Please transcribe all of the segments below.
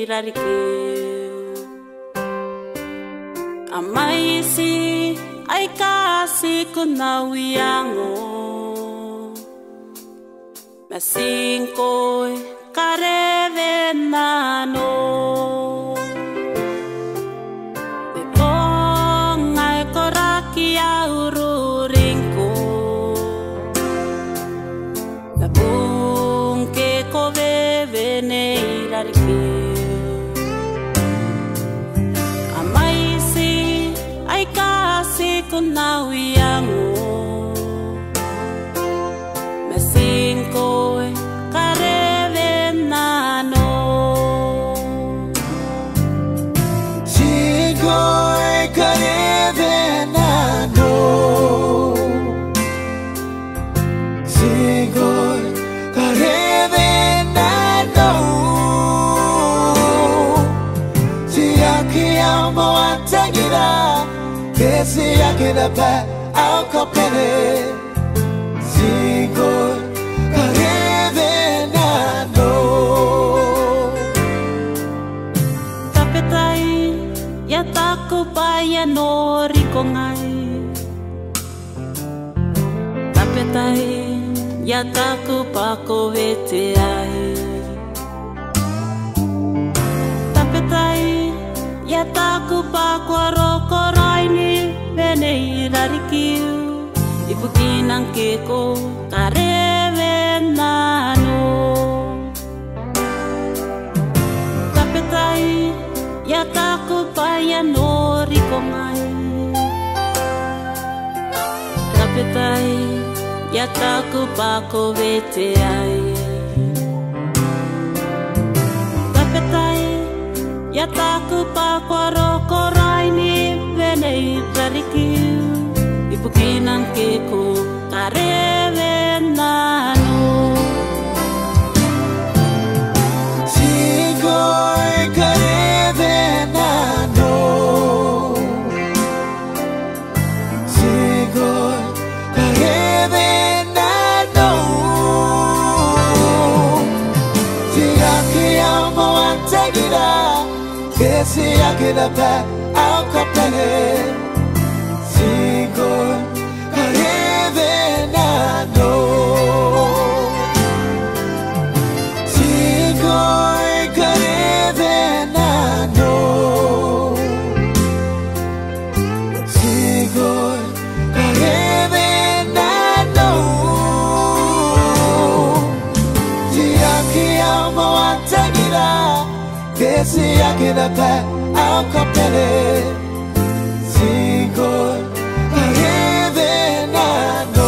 rarikeu amaisi ai kasi kunawiango masingkoi karevenano bepongai koraki aururingko labungke kovevene rarikeu amaisi ai kasi kunawiango masingkoi karevenano singkoi karevenano singkoi karevenano siaki amo antagira que siaki na pa au kopene singkoi karevenano tapetai ya taku paya nori kongai tapetai ya taku pako vete ai tapetai ya taku pako rokoraini venei rarikiu ipukinang keko karevenano tapetai ya taku paya nori kongai tapetai ya taku pako vete ai tapetai ya taku pako rokoraini venei rarikiu ipukinang keko karevenano singkoi karevenano singkoi karevenano siaki amo antagira que siaki na pa au kopene singkoi karevenano singkoi karevenano singkoi karevenano siaki amo antagira que siaki na pa au kopene singkoi karevenano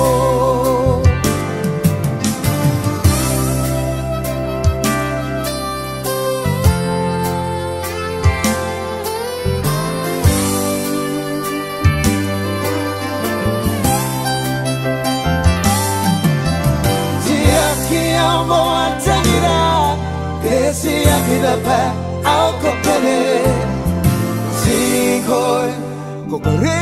siaki amo antagira que siaki na pa au kopene singkoi